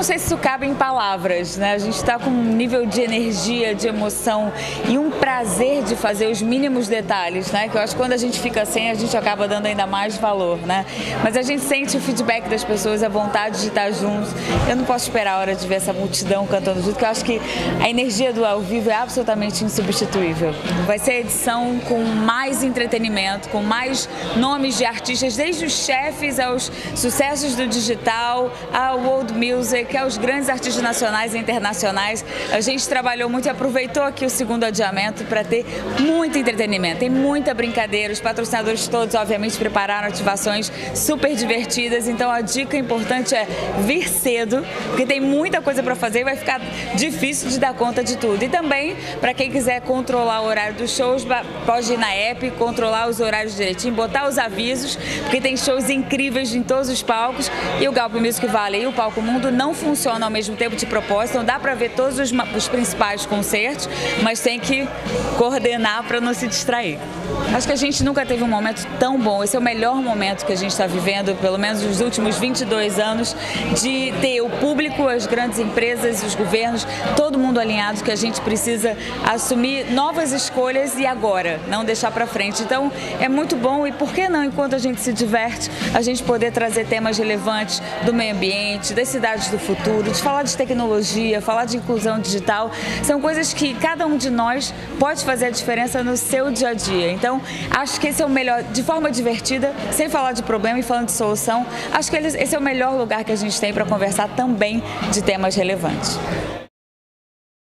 não sei se isso cabe em palavras, né? A gente está com um nível de energia, de emoção e um prazer de fazer os mínimos detalhes, né? Que eu acho que quando a gente fica sem, a gente acaba dando ainda mais valor, né? Mas a gente sente o feedback das pessoas, a vontade de estar juntos. Eu não posso esperar a hora de ver essa multidão cantando junto, porque eu acho que a energia do ao vivo é absolutamente insubstituível. Vai ser a edição com mais entretenimento, com mais nomes de artistas, desde os chefes aos sucessos do digital, ao world music, aos grandes artistas nacionais e internacionais. A gente trabalhou muito e aproveitou aqui o segundo adiamento para ter muito entretenimento, tem muita brincadeira. Os patrocinadores todos, obviamente, prepararam ativações super divertidas, então a dica importante é vir cedo, porque tem muita coisa para fazer e vai ficar difícil de dar conta de tudo. E também, para quem quiser controlar o horário dos shows, pode ir na app, controlar os horários direitinho, botar os avisos, porque tem shows incríveis em todos os palcos e o Galp Music Valley e o Palco Mundo não funcionam ao mesmo tempo de propósito, então dá para ver todos os principais concertos, mas tem que coordenar para não se distrair. Acho que a gente nunca teve um momento tão bom, esse é o melhor momento que a gente está vivendo, pelo menos nos últimos 22 anos, de ter o público, as grandes empresas, os governos, todo mundo alinhado, que a gente precisa assumir novas escolhas e agora, não deixar para frente. Então é muito bom e por que não, enquanto a gente se diverte, a gente poder trazer temas relevantes do meio ambiente, das cidades do futuro, de falar de tecnologia, falar de inclusão digital, são coisas que cada um de nós pode fazer a diferença no seu dia a dia. Então acho que esse é o melhor, de forma divertida, sem falar de problema e falando de solução, acho que esse é o melhor lugar que a gente tem para conversar também de temas relevantes.